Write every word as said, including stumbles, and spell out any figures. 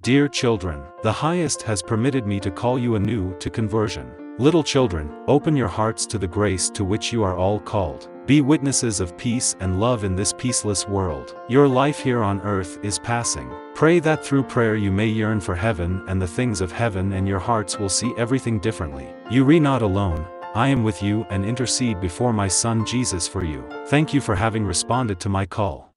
Dear children, the Highest has permitted me to call you anew to conversion. Little children, open your hearts to the grace to which you are all called. Be witnesses of peace and love in this peaceless world. Your life here on earth is passing. Pray that through prayer you may yearn for heaven and the things of heaven, and your hearts will see everything differently. You are not alone. I am with you and intercede before my Son Jesus for you. Thank you for having responded to my call.